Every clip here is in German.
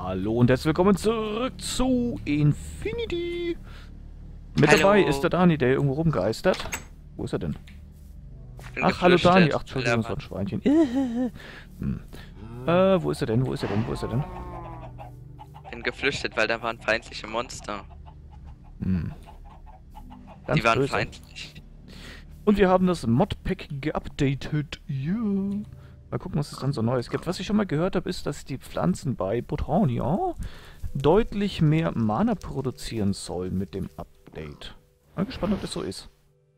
Hallo und herzlich willkommen zurück zu Infinity. Mit Hallo. dabei ist der Dani, der hier irgendwo rumgeistert. Wo ist er denn? Bin Ach, hallo geflüchtet. Dani. Ach, Entschuldigung, so ein Schweinchen. Hm. Wo ist er denn? Wo ist er denn? Wo ist er denn? Bin geflüchtet, weil da waren feindliche Monster. Hm. Ganz Die waren böse. feindlich. Und wir haben das Modpack geupdatet. Yeah. Mal gucken, was es dann so Neues gibt. Was ich schon mal gehört habe, ist, dass die Pflanzen bei Botania deutlich mehr Mana produzieren sollen mit dem Update. Mal gespannt, ob das so ist.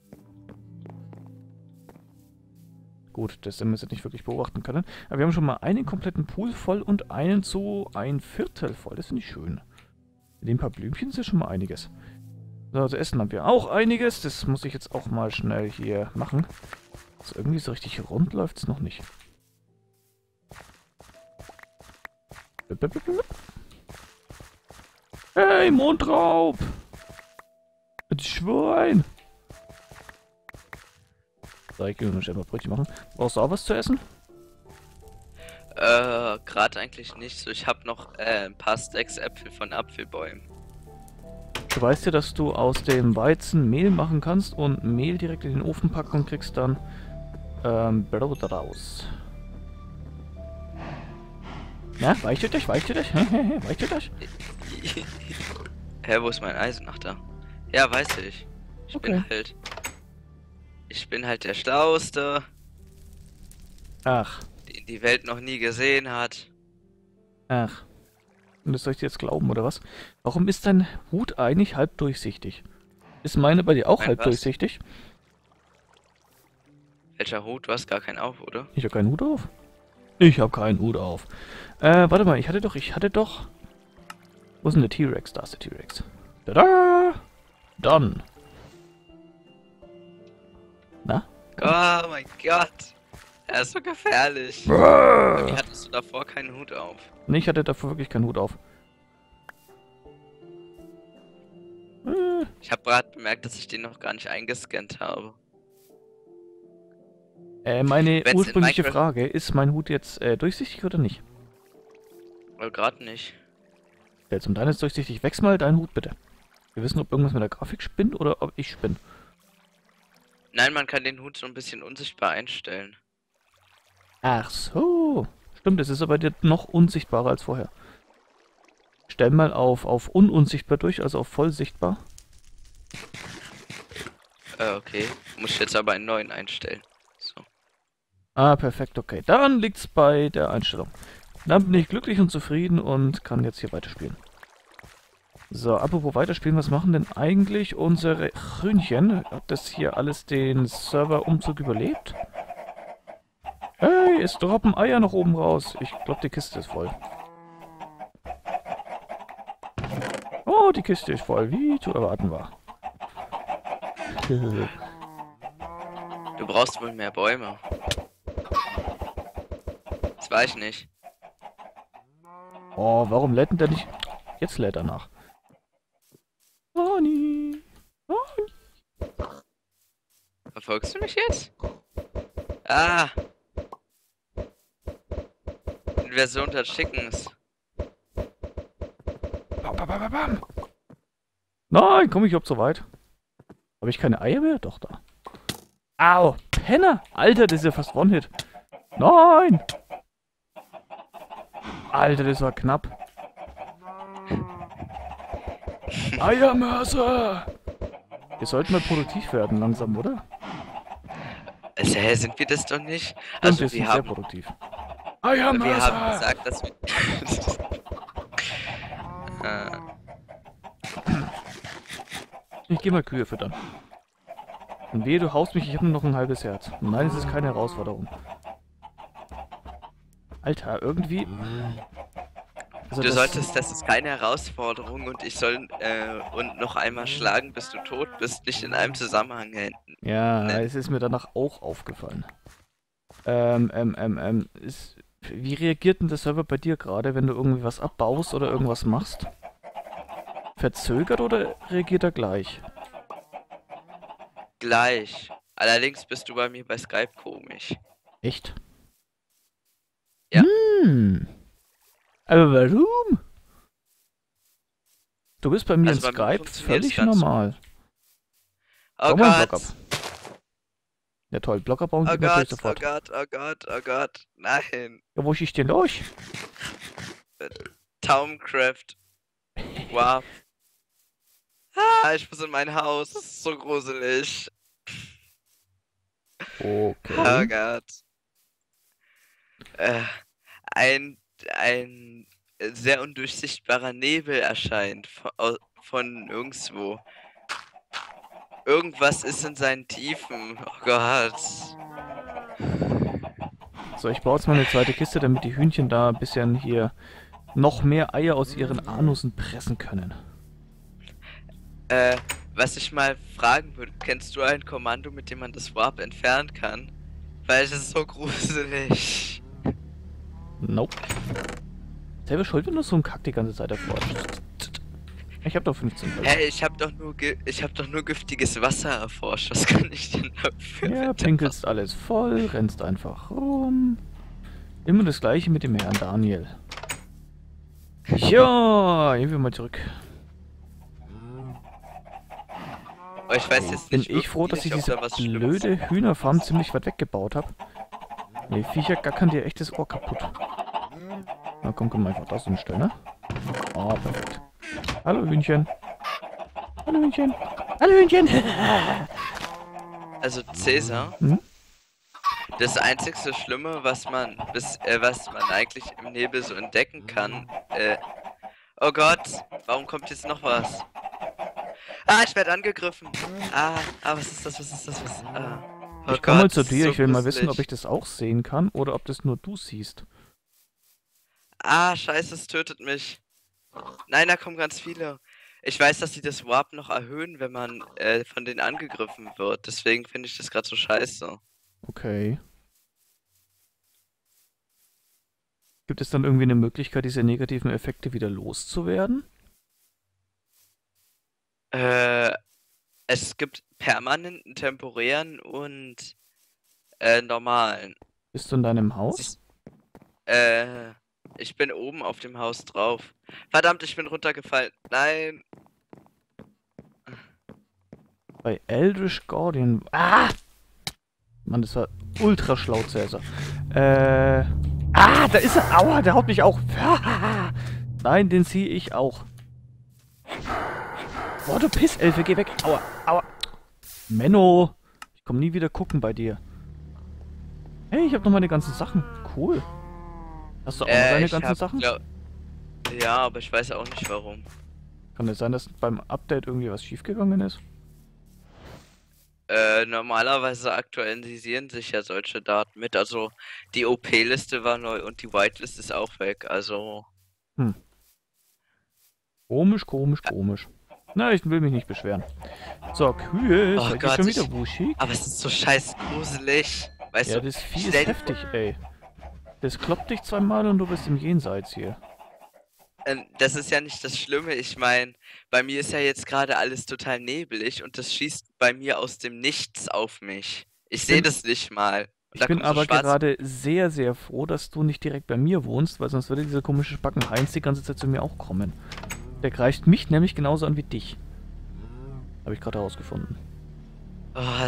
Gut, das haben wir jetzt nicht wirklich beobachten können. Aber wir haben schon mal einen kompletten Pool voll und einen so ein Viertel voll. Das finde ich schön. Mit den paar Blümchen ist ja schon mal einiges. So, also Essen haben wir auch einiges. Das muss ich jetzt auch mal schnell hier machen. Also irgendwie so richtig rund läuft es noch nicht. Hey, Mondraub! Das Schwein! So, ich will mir schnell mal Brötchen machen. Brauchst du auch was zu essen? Gerade eigentlich nicht so. Ich habe noch ein paar Stacks Äpfel von Apfelbäumen. Du weißt ja, dass du aus dem Weizen Mehl machen kannst und Mehl direkt in den Ofen packen und kriegst dann Brot raus. Na, weicht euch, weicht euch, weicht euch? Hä, wo ist mein Eisen? Ach da. Ja, weiß ich. Okay. Ich bin halt der Schlauste, Ach, den die Welt noch nie gesehen hat. ach. Und das soll ich dir jetzt glauben, oder was? Warum ist dein Hut eigentlich halb durchsichtig? Ist meine bei dir auch Mein halb was? durchsichtig? Welcher Hut? Du hast gar keinen auf, oder? Ich habe keinen Hut auf. Ich habe keinen Hut auf. Warte mal, ich hatte doch... Wo ist denn der T-Rex? Da ist der T-Rex. Tada! Done. Na? Oh mein Gott. Er ist so gefährlich. Wie hattest du davor keinen Hut auf? Nee, ich hatte davor wirklich keinen Hut auf. Ich habe gerade bemerkt, dass ich den noch gar nicht eingescannt habe. Meine Wenn's in ursprüngliche Minecraft- Frage, ist mein Hut jetzt durchsichtig oder nicht? Gerade nicht. Jetzt und deines durchsichtig. Wechsel mal deinen Hut bitte. Wir wissen, ob irgendwas mit der Grafik spinnt oder ob ich spinne. Nein, man kann den Hut so ein bisschen unsichtbar einstellen. Ach so. Stimmt, es ist aber dir noch unsichtbarer als vorher. Stell mal auf ununsichtbar durch, also auf voll sichtbar. Okay. Muss ich jetzt aber einen neuen einstellen. So. Ah, perfekt, okay. Dann liegt's bei der Einstellung. Dann bin ich glücklich und zufrieden und kann jetzt hier weiterspielen. So, apropos weiterspielen, was machen denn eigentlich unsere Hühnchen? Hat das hier alles den Serverumzug überlebt? Hey, es droppen Eier nach oben raus. Ich glaube, die Kiste ist voll. Oh, die Kiste ist voll, wie zu erwarten war. Du brauchst wohl mehr Bäume. Das weiß ich nicht. Oh, warum lädt denn der nicht? Jetzt lädt er nach. Honey. Verfolgst du mich jetzt? Ah! Inversion der Chickens. Bam, bam, bam, bam. Nein, komm ich überhaupt so weit? Habe ich keine Eier mehr? Doch, da. Au, Penner! Alter, das ist ja fast One-Hit. Nein! Alter, das war knapp. Eiermörser! Wir sollten mal produktiv werden langsam, oder? Hä, sind wir das doch nicht? Stimmt, Also wir sind wir sehr haben produktiv. wir Eiermörser! haben gesagt, dass wir Ich geh mal Kühe füttern. Und wehe, du haust mich, ich habe nur noch ein halbes Herz. Nein, es ist keine Herausforderung. Alter, irgendwie... Also du solltest, das ist keine Herausforderung und ich soll und noch einmal schlagen, bis du tot bist, nicht in einem Zusammenhang Ja, nennen. es ist mir danach auch aufgefallen. Wie reagiert denn der Server bei dir gerade, wenn du irgendwie was abbaust oder irgendwas machst? Verzögert oder reagiert er gleich? Gleich. Allerdings bist du bei mir bei Skype komisch. Echt? Ja. Hm. Aber warum? Du bist bei mir Also in bei mir Skype funktioniert's völlig ganz normal. Oh Bau mal einen Block Gott. ab. Ja toll, Block abbauen Oh geht natürlich Gott, oh sofort. Gott, oh Gott, oh Gott. Nein. Ja, wo schießt denn los? Taumcraft. Wow. Ah, ich muss in mein Haus. Das ist so gruselig. Oh Okay. Gott. Äh, ein sehr undurchsichtbarer Nebel erscheint von irgendwo. Irgendwas ist in seinen Tiefen. Oh Gott. So, ich baue jetzt mal eine zweite Kiste, damit die Hühnchen da ein bisschen hier noch mehr Eier aus ihren Anussen pressen können. Was ich mal fragen würde, kennst du ein Kommando, mit dem man das Warp entfernen kann? Weil es ist so gruselig. Nope. Selber schuld, wenn du so einen Kack die ganze Zeit erforscht. Ich hab doch 15 Holz. Hey, ich hab doch nur giftiges Wasser erforscht. Was kann ich denn dafür? Ja, pinkelst alles voll, rennst einfach rum. Immer das gleiche mit dem Herrn Daniel. Ja, gehen wir mal zurück. Oh, ich weiß jetzt Bin nicht ich froh, dass ich wirklich, ob diese da was Schlimmes ist. blöde Hühnerfarm ziemlich weit weggebaut habe. Die Viecher gackern dir echt das Ohr kaputt. Na komm, komm einfach das hinstellen, ne? Ah, perfekt. Hallo Hühnchen. Hallo Hühnchen. Hallo Hühnchen. Also Cäsar, Hm? das einzigste Schlimme, was man eigentlich im Nebel so entdecken kann, oh Gott, warum kommt jetzt noch was? Ah, ich werde angegriffen. Was ist das? Oh Ich komme mal Gott, zu das ist dir. so Ich will mal wissen, ob gruselig. ich das auch sehen kann oder ob das nur du siehst. Ah, scheiße, es tötet mich. Nein, da kommen ganz viele. Ich weiß, dass die das Warp noch erhöhen, wenn man von denen angegriffen wird. Deswegen finde ich das gerade so scheiße. Okay. Gibt es dann irgendwie eine Möglichkeit, diese negativen Effekte wieder loszuwerden? Es gibt permanenten, temporären und normalen. Bist du in deinem Es Haus? ist- Ich bin oben auf dem Haus drauf. Verdammt, ich bin runtergefallen. Nein. Bei Eldritch Guardian. Ah! Mann, das war ultra schlau, Cäsar. Da ist er. Aua, der haut mich auch. Nein, den ziehe ich auch. Boah, du Pisselfe, geh weg. Aua, aua. Menno. Ich komme nie wieder gucken bei dir. Hey, ich habe noch meine ganzen Sachen. Cool. Hast du auch noch deine Ich ganzen hab, Sachen? ja, aber ich weiß auch nicht warum. Kann es sein, dass beim Update irgendwie was schiefgegangen ist? Normalerweise aktualisieren sich ja solche Daten mit. Also die OP-Liste war neu und die Whitelist ist auch weg. Also. Komisch, komisch, komisch. Na, ich will mich nicht beschweren. So, Kühe, Oh seid ihr Gott, schon wieder wuschig? aber es ist so scheiß gruselig. Weißt Ja, du, das Vieh ist stell dir heftig, ey. Das kloppt dich zweimal und du bist im Jenseits hier. Das ist ja nicht das Schlimme. Ich meine, bei mir ist ja jetzt gerade alles total nebelig und das schießt bei mir aus dem Nichts auf mich. Ich sehe bin- das nicht mal. Und Ich da bin kommt so aber schwarz. gerade sehr, sehr froh, dass du nicht direkt bei mir wohnst, weil sonst würde dieser komische Spacken Heinz die ganze Zeit zu mir auch kommen. Der greift mich nämlich genauso an wie dich. Habe ich gerade herausgefunden. Oh,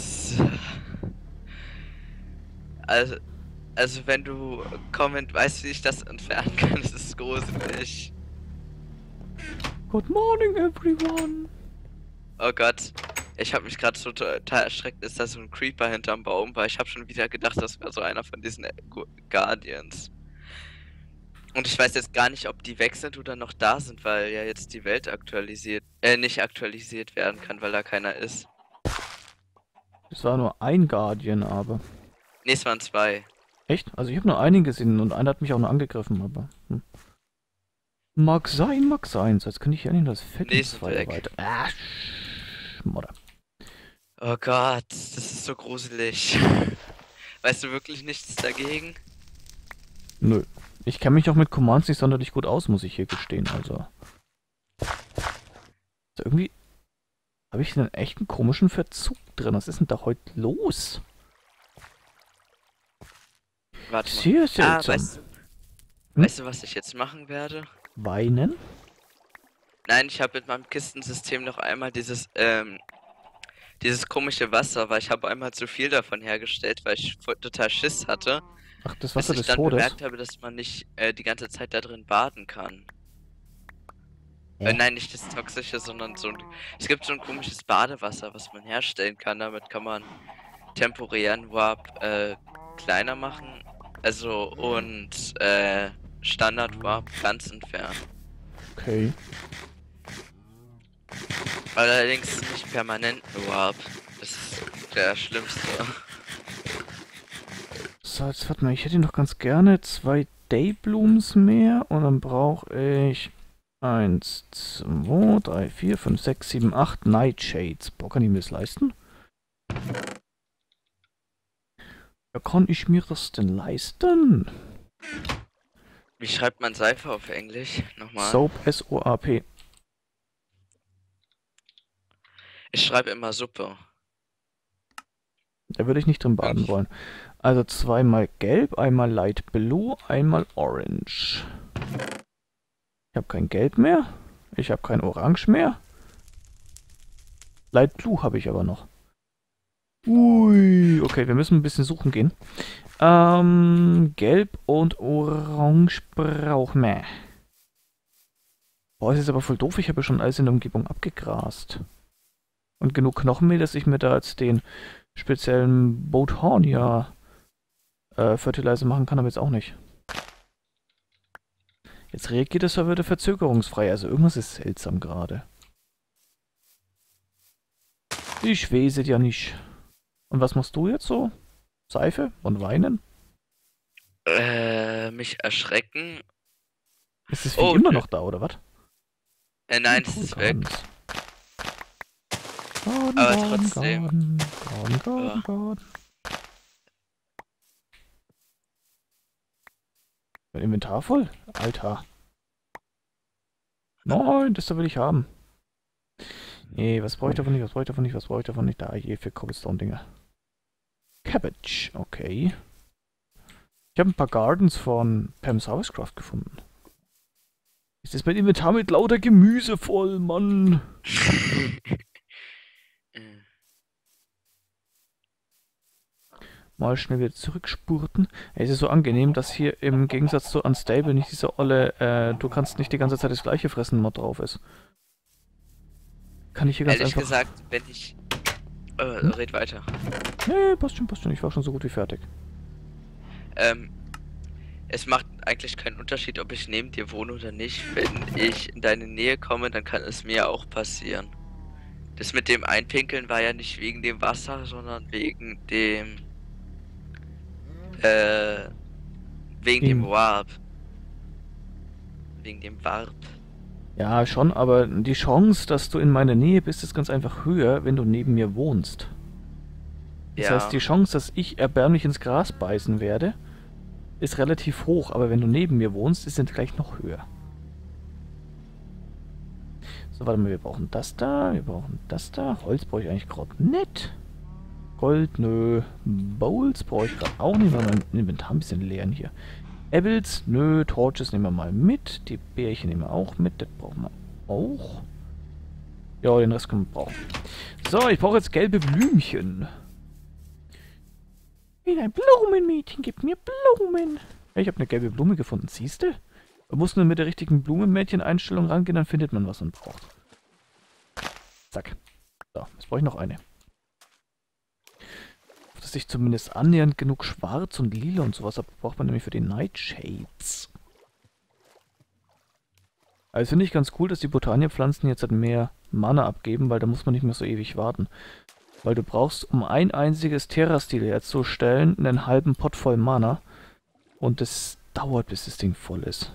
also wenn du Comment weißt, wie ich das entfernen kann, das ist gruselig. Good morning, everyone. Oh Gott. Ich habe mich gerade so total erschreckt, ist da so ein Creeper hinterm Baum, weil ich habe schon wieder gedacht, das wäre so einer von diesen Guardians. Und ich weiß jetzt gar nicht, ob die weg sind oder noch da sind, weil ja jetzt die Welt nicht aktualisiert werden kann, weil da keiner ist. Es war nur ein Guardian, aber... Ne, es waren 2. Echt? Also ich habe nur einen gesehen und einer hat mich auch noch angegriffen, aber... Mag sein, mag sein. So, jetzt kann ich ja nicht das Fett Nee, ins sind Feuer weg. weiter. Schmodder. Oh Gott, das ist so gruselig. Weißt du wirklich nichts dagegen? Nö. Ich kenne mich auch mit Commands nicht sonderlich gut aus, muss ich hier gestehen, also... So, irgendwie... Habe ich einen echten komischen Verzug drin. Was ist denn da heute los? Warte mal. Sehr seltsam. Weißt du, was ich jetzt machen werde? Weinen? Nein, ich habe mit meinem Kistensystem noch einmal dieses komische Wasser, weil ich habe einmal zu viel davon hergestellt, weil ich total Schiss hatte, Ach, das bis Wasser ich des dann Todes? bemerkt habe, dass man nicht die ganze Zeit da drin baden kann. Hä? Nein, nicht das Toxische, sondern es gibt so ein komisches Badewasser, was man herstellen kann. Damit kann man temporären Warp kleiner machen. Also und Standard Warp ganz entfernen. Okay. Allerdings nicht permanenten Warp. Das ist der schlimmste. So, jetzt warte mal, ich hätte noch ganz gerne 2 Dayblooms mehr und dann brauche ich 1, 2, 3, 4, 5, 6, 7, 8 Nightshades. Boah, kann ich mir das leisten? Ja, kann ich mir das denn leisten? Wie schreibt man Seife auf Englisch? Nochmal. Soap, S-O-A-P. Ich schreibe immer Suppe. Da würde ich nicht drin baden wollen. Also zweimal gelb, einmal light blue, einmal orange. Ich habe kein Gelb mehr. Ich habe kein Orange mehr. Light blue habe ich aber noch. Ui, okay, wir müssen ein bisschen suchen gehen. Gelb und Orange brauchen wir. Boah, das ist aber voll doof. Ich habe ja schon alles in der Umgebung abgegrast. Und genug Knochenmehl, dass ich mir da jetzt den speziellen Bothornia Fertilizer machen kann, aber jetzt auch nicht. Jetzt reagiert der Server wieder verzögerungsfrei. Also irgendwas ist seltsam gerade. Ich weiß es ja nicht. Und was machst du jetzt so? Seife und weinen? Mich erschrecken. Ist das Vieh immer noch da, oder was? Nein, es ist weg. Garden, Aber Garden, trotzdem. Garden, Garden, Garden, Garden. Mein Inventar voll? Alter. Nein, das da will ich haben. Nee, was brauche ich davon nicht, was brauche ich davon nicht, was brauche ich davon nicht? Da, hier für Cobblestone-Dinger. Cabbage, okay. Ich habe ein paar Gardens von Pam's Housecraft gefunden. Ist das mein Inventar mit lauter Gemüse voll, Mann? Mal schnell wieder zurückspurten. Es ist so angenehm, dass hier im Gegensatz zu Unstable nicht dieser olle, du kannst nicht die ganze Zeit das gleiche fressen Mod drauf ist. Kann ich hier ganz Ehrlich einfach... gesagt, wenn ich... red weiter. Nee, passt schon, ich war schon so gut wie fertig. Es macht eigentlich keinen Unterschied, ob ich neben dir wohne oder nicht. Wenn ich in deine Nähe komme, dann kann es mir auch passieren. Das mit dem Einpinkeln war ja nicht wegen dem Wasser, sondern wegen dem... wegen dem Warp. Wegen dem Warp. Ja, schon, aber die Chance, dass du in meiner Nähe bist, ist ganz einfach höher, wenn du neben mir wohnst. Das heißt, die Chance, dass ich erbärmlich ins Gras beißen werde, ist relativ hoch, aber wenn du neben mir wohnst, ist es gleich noch höher. So, warte mal, wir brauchen das da, wir brauchen das da. Holz brauche ich eigentlich gerade nicht. Gold, nö. Bowls brauche ich gerade auch nicht, weil mein Inventar ein bisschen leer hier. Apples, nö. Torches nehmen wir mal mit. Die Bärchen nehmen wir auch mit. Das brauchen wir auch. Ja, den Rest können wir brauchen. So, ich brauche jetzt gelbe Blümchen. Wie ein Blumenmädchen, gib mir Blumen. Ja, ich habe eine gelbe Blume gefunden, siehst du? Man muss nur mit der richtigen Blumenmädchen-Einstellung rangehen, dann findet man, was man braucht. Zack. So, jetzt brauche ich noch eine. Dass ich zumindest annähernd genug Schwarz und Lila und sowas habe, braucht man nämlich für die Nightshades. Also finde ich ganz cool, dass die Botania-Pflanzen jetzt halt mehr Mana abgeben, weil da muss man nicht mehr so ewig warten. Weil du brauchst, um ein einziges Terrastil herzustellen, einen halben Pot voll Mana. Und das dauert, bis das Ding voll ist.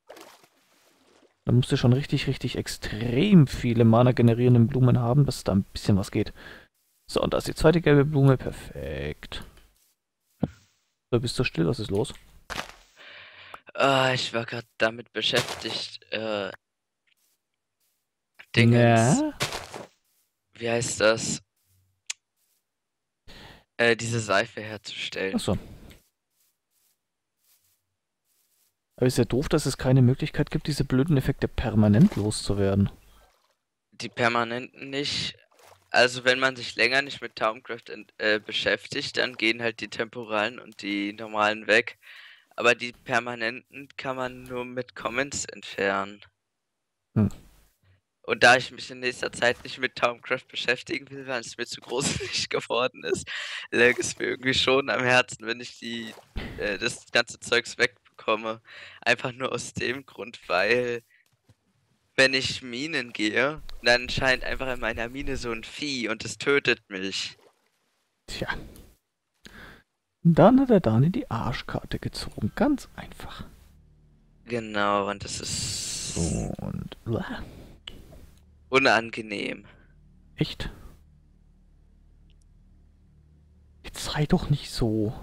Da musst du schon richtig, richtig extrem viele Mana generierenden Blumen haben, dass da ein bisschen was geht. So, und da ist die zweite gelbe Blume. Perfekt. So, bist du still? Was ist los? Ich war gerade damit beschäftigt, Dingens. Ja. Wie heißt das? Diese Seife herzustellen. Achso. Aber ist ja doof, dass es keine Möglichkeit gibt, diese blöden Effekte permanent loszuwerden. Die permanenten nicht. Also wenn man sich länger nicht mit Thaumcraft beschäftigt, dann gehen halt die temporalen und die normalen weg. Aber die permanenten kann man nur mit Comments entfernen. Hm. Und da ich mich in nächster Zeit nicht mit Thaumcraft beschäftigen will, weil es mir zu gruselig geworden ist, lag es mir irgendwie schon am Herzen, wenn ich das ganze Zeugs wegbekomme. Einfach nur aus dem Grund, weil wenn ich Minen gehe, dann scheint einfach in meiner Mine so ein Vieh und es tötet mich. Tja. Dann hat der Dani die Arschkarte gezogen. Ganz einfach. Genau, und das ist So und... unangenehm. Echt? Jetzt sei doch nicht so.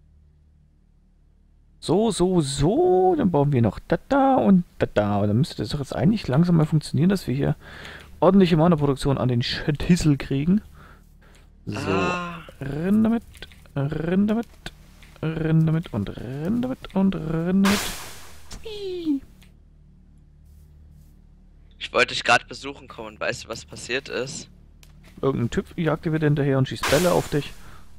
So. Dann bauen wir noch da und da. Und dann müsste das doch jetzt eigentlich langsam mal funktionieren, dass wir hier ordentliche Mana-Produktion an den Schüssel kriegen. So. Ah. Renn damit. Renn damit. Renn damit und renn damit und renn damit. Hui. Ich wollte dich gerade besuchen kommen. Weißt du, was passiert ist? Irgendein Typ jagt dir wieder hinterher und schießt Bälle auf dich.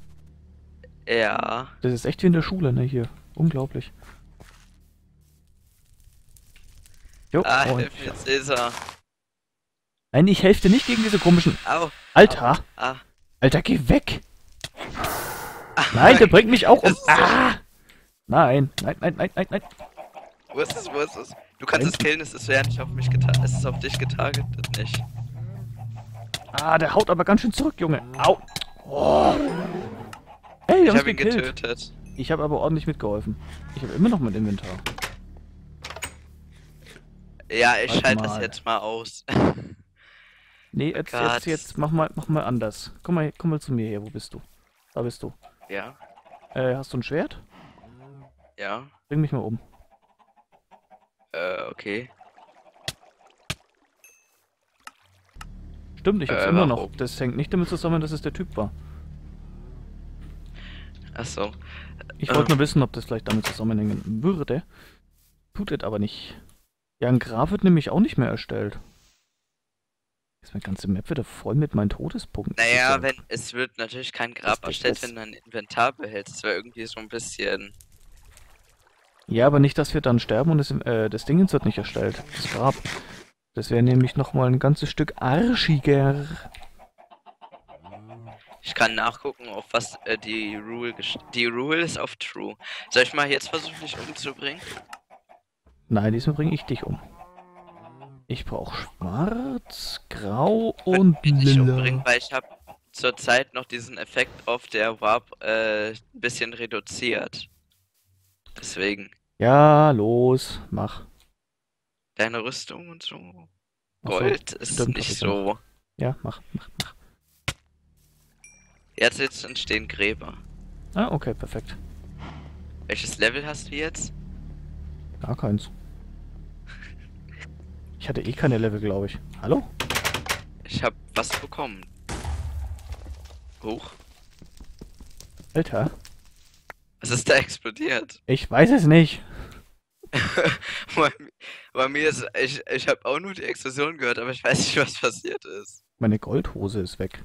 Ja. Das ist echt wie in der Schule, ne, hier. Unglaublich. Jo, und Hilf mir, Cäsar. nein, ich helfe dir nicht gegen diese komischen... Au. Alter! Ah. Alter, geh weg! Nein, der bringt mich auch um... Ist so. Ah! Nein. Wo ist es? Du kannst es killen, es ist ja nicht auf mich getarget. Es ist auf dich getargetet, nicht. Ah, der haut aber ganz schön zurück, Junge. Au! Oh. Hey, Ich wir hab ihn gekillt. getötet. Ich habe aber ordentlich mitgeholfen. Ich habe immer noch mein Inventar. Ja, ich Warte schalte das mal. jetzt mal aus. Nee, Gott. jetzt mach mal anders. Komm mal zu mir her, wo bist du? Da bist du. Ja, Hast du ein Schwert? ja. Bring mich mal um. Okay. Stimmt, ich hab's immer noch. warum? Das hängt nicht damit zusammen, dass es der Typ war. Achso. Ich wollte nur wissen, ob das vielleicht damit zusammenhängen würde. Tut es aber nicht. Ja, ein Grab wird nämlich auch nicht mehr erstellt. Ist meine ganze Map wieder voll mit meinen Todespunkten. Das ist Naja, ja- es wird natürlich kein Das Grab ist erstellt, das- wenn du ein Inventar behältst. Das wäre irgendwie so ein bisschen. Ja, aber nicht, dass wir dann sterben und das Dingens wird nicht erstellt. Das Grab. Das wäre nämlich nochmal ein ganzes Stück arschiger. Ich kann nachgucken, auf was die Rule Die Rule ist auf True. Soll ich mal jetzt versuchen, dich umzubringen? Nein, diesmal bringe ich dich um. Ich brauche schwarz, grau und Ich dich umbringen, lila. weil ich habe zurzeit noch diesen Effekt auf der Warp ein bisschen reduziert. Deswegen. Ja, los, mach. Deine Rüstung und so. Ach so, Gold ist stimmt, hab nicht ich ja noch. so. Ja, mach. Jetzt entstehen Gräber. Ah, okay, perfekt. Welches Level hast du jetzt? Gar keins. Ich hatte eh keine Level, glaube ich. Hallo? Ich habe was bekommen. Hoch. Alter, Was ist da explodiert? ich weiß es nicht. Bei mir ist. Ich habe auch nur die Explosion gehört, aber ich weiß nicht, was passiert ist. Meine Goldhose ist weg.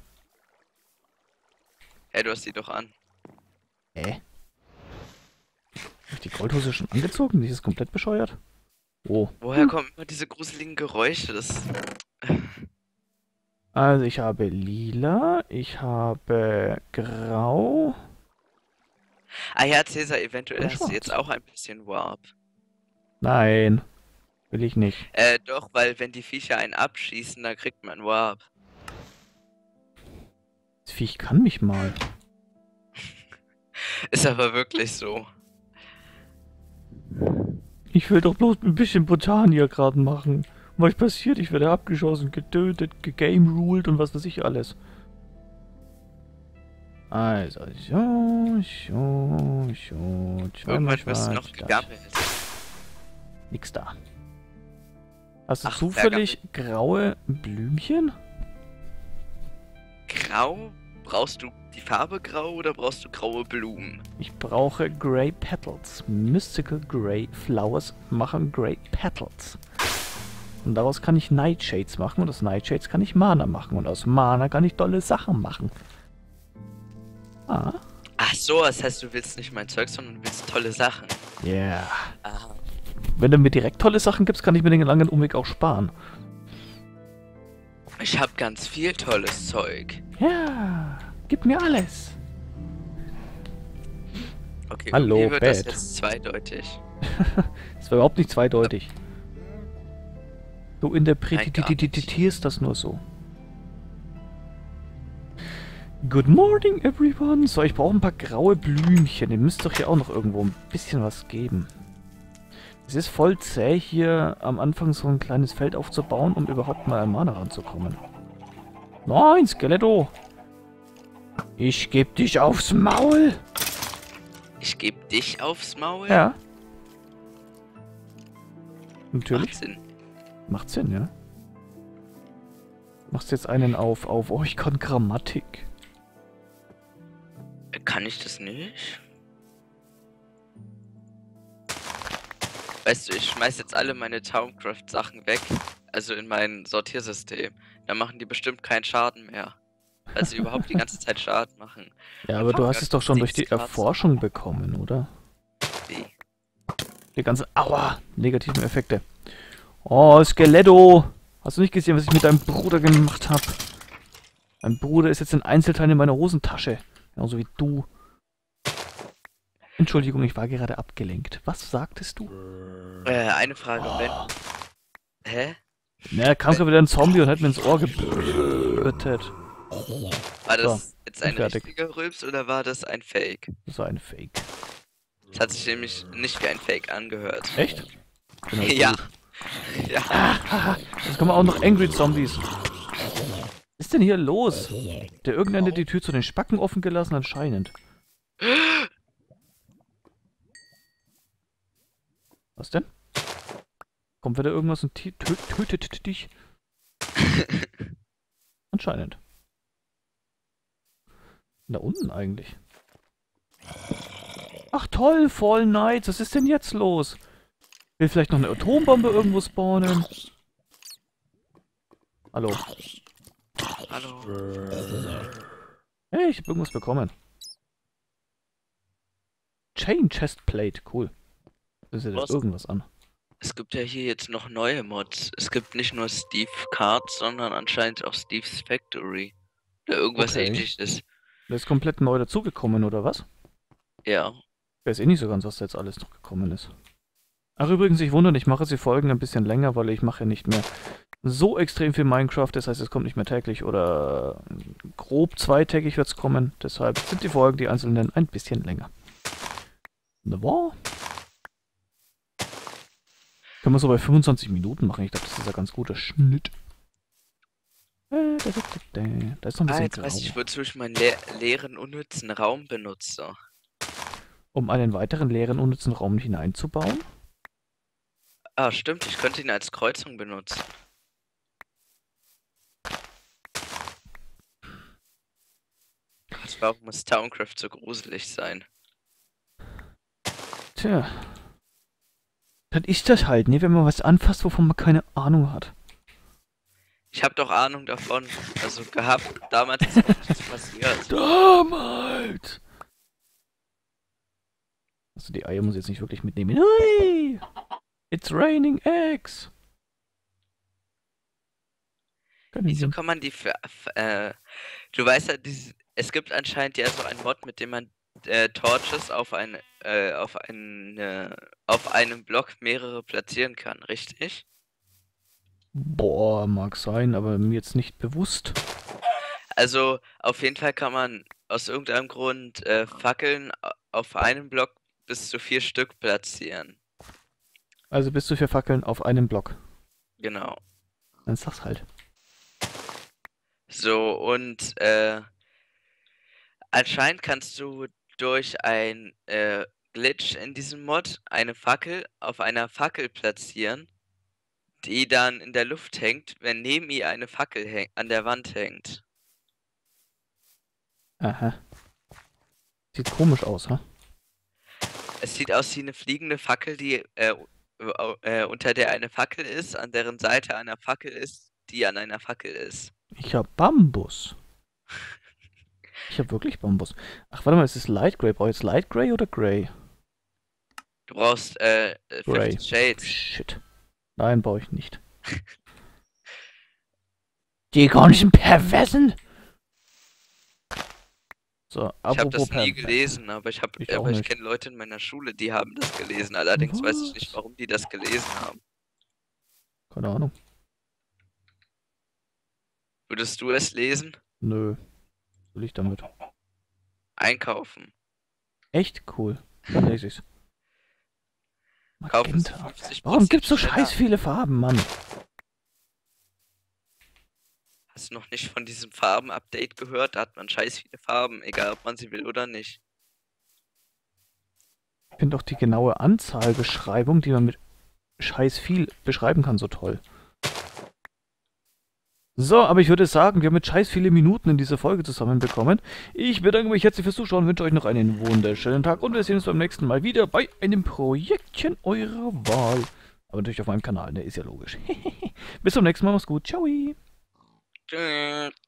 Hey, du hast die doch an. Hab ich die Goldhose schon angezogen? Die ist komplett bescheuert. Oh. Woher kommen immer diese gruseligen Geräusche? Also ich habe lila, ich habe grau. Ah ja, Cäsar, eventuell Und hast du jetzt schwarz. auch ein bisschen Warp. Nein, will ich nicht. Doch, weil wenn die Viecher einen abschießen, dann kriegt man Warp. Das Viech kann mich mal. Ist aber wirklich so. Ich will doch bloß ein bisschen Botania gerade machen. Was passiert? Ich werde abgeschossen, getötet, gegameruled und was weiß ich alles. Also, zweimal Irgendwann wirst du noch schwarz, gegammelt. Nix da. Hast du Ach, zufällig graue Blümchen? Grau? Brauchst du die Farbe grau oder brauchst du graue Blumen? Ich brauche Grey Petals. Mystical Grey Flowers machen Grey Petals. Und daraus kann ich Nightshades machen und aus Nightshades kann ich Mana machen und aus Mana kann ich tolle Sachen machen. Ah. Ach so, das heißt, du willst nicht mein Zeug, sondern du willst tolle Sachen. Yeah. Aha. Wenn du mir direkt tolle Sachen gibst, kann ich mir den langen Umweg auch sparen. Ich hab ganz viel tolles Zeug. Ja, gib mir alles. Okay, Hallo, wie wird das Bad. jetzt zweideutig? Das war überhaupt nicht zweideutig. Du interpretierst das nur so. Good morning, everyone. So, ich brauche ein paar graue Blümchen. Ihr müsst doch hier auch noch irgendwo ein bisschen was geben. Es ist voll zäh, hier am Anfang so ein kleines Feld aufzubauen, um überhaupt mal an Mana ranzukommen. Nein, Skeletto! Ich geb dich aufs Maul! Ich geb dich aufs Maul? Ja. Natürlich. Macht Sinn. Macht Sinn, ja. Machst jetzt einen auf, oh, ich kann Grammatik. Kann ich das nicht? Weißt du, ich schmeiß jetzt alle meine Towncraft-Sachen weg. Also in mein Sortiersystem. Dann machen die bestimmt keinen Schaden mehr. Weil sie überhaupt die ganze Zeit Schaden machen. Ja, aber du hast es doch schon durch die Erforschung bekommen, oder? Wie? Die ganzen, aua, negativen Effekte. Oh, Skeletto! Hast du nicht gesehen, was ich mit deinem Bruder gemacht habe? Mein Bruder ist jetzt ein Einzelteil in meiner Hosentasche. Genauso wie du. Entschuldigung, ich war gerade abgelenkt. Was sagtest du? Eine Frage, wenn... Hä? Na, da kam gerade wieder ein Zombie und hat mir ins Ohr gebrüllt. War das So, jetzt ein fertig. richtiger Rülps oder war das ein Fake? Das war ein Fake. Das hat sich nämlich nicht wie ein Fake angehört. Echt? Genau, Ja. gut. Ja. Jetzt kommen auch noch Angry Zombies. Was ist denn hier los? Der irgendeiner die Tür zu den Spacken offen gelassen, anscheinend. Was denn? Kommt wieder irgendwas und tötet dich? Anscheinend. Da unten eigentlich. Ach toll, Fall Knights, was ist denn jetzt los? Will vielleicht noch eine Atombombe irgendwo spawnen? Hallo. Hallo. Hey, ich hab irgendwas bekommen. Chain Chestplate, cool. Das ist ja Was? irgendwas an. Es gibt ja hier jetzt noch neue Mods. Es gibt nicht nur Steve Cards, sondern anscheinend auch Steve's Factory. Oder irgendwas Okay. ähnliches. Der ist komplett neu dazugekommen, oder was? Ja. Ich weiß eh nicht so ganz, was da jetzt alles noch gekommen ist. Ach übrigens, ich wundere, ich mache jetzt die Folgen ein bisschen länger, weil ich mache ja nicht mehr so extrem viel Minecraft. Das heißt, es kommt nicht mehr täglich oder grob zweitägig wird es kommen. Deshalb sind die Folgen, die einzelnen, ein bisschen länger. Wunderbar. Können wir so bei 25 Minuten machen. Ich glaube, das ist ein ganz guter Schnitt. Da ist noch ein bisschen Jetzt weiß ich, grau. wozu ich meinen leeren, unnützen Raum benutze. Um einen weiteren leeren, unnützen Raum hineinzubauen. Ah, stimmt, ich könnte ihn als Kreuzung benutzen. Gott, warum muss Towncraft so gruselig sein? Tja. Das ist das halt, ne? Wenn man was anfasst, wovon man keine Ahnung hat. Ich habe doch Ahnung davon, also gehabt. Damals ist auch nichts passiert. Damals! Also die Eier muss ich jetzt nicht wirklich mitnehmen. Hui! It's raining eggs! Wieso kann man die du weißt ja, es gibt anscheinend ja so einen Mod, mit dem man Torches auf einem Block mehrere platzieren kann, richtig? Boah, mag sein, aber mir jetzt nicht bewusst. Also auf jeden Fall kann man aus irgendeinem Grund Fackeln auf einem Block bis zu 4 Stück platzieren. Also bist du für Fackeln auf einem Block. Genau. Dann sag's halt. So, und anscheinend kannst du durch ein Glitch in diesem Mod eine Fackel auf einer Fackel platzieren, die dann in der Luft hängt, wenn neben ihr eine Fackel an der Wand hängt. Aha. Sieht komisch aus, ha? Es sieht aus wie eine fliegende Fackel, die unter der eine Fackel ist, an deren Seite eine Fackel ist, die an einer Fackel ist. Ich habe Bambus. Ich habe wirklich Bambus. Ach, warte mal, ist es Light Grey? Brauche ich jetzt Light Grey oder Grey? Du brauchst Grey. 50 Shades. Shit. Nein, brauche ich nicht. Die garnischen Perversen! So, Ich habe das nie pervers. gelesen, aber ich nicht. kenne Leute in meiner Schule, die haben das gelesen. Allerdings weiß ich nicht, Was? warum die das gelesen haben. Keine Ahnung. Würdest du es lesen? Nö. Was will ich damit? Einkaufen. Echt cool. Dann lese ich's. Kaufen Sie Magenta. 50% Warum gibt's so schneller. scheiß viele Farben, Mann? Hast du noch nicht von diesem Farben-Update gehört? Da hat man scheiß viele Farben, egal ob man sie will oder nicht. Ich finde auch die genaue Anzahlbeschreibung, die man mit scheiß viel beschreiben kann, so toll. So, aber ich würde sagen, wir haben mit scheiß viele Minuten in dieser Folge zusammenbekommen. Ich bedanke mich herzlich fürs Zuschauen, wünsche euch noch einen wunderschönen Tag und wir sehen uns beim nächsten Mal wieder bei einem Projektchen eurer Wahl. Aber natürlich auf meinem Kanal, ne? Ist ja logisch. Bis zum nächsten Mal, macht's gut. Ciao. Tschüss.